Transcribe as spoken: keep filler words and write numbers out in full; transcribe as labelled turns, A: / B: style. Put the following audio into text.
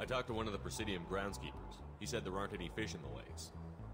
A: I talked to one of the Presidium groundskeepers. He said there aren't any fish in the lakes.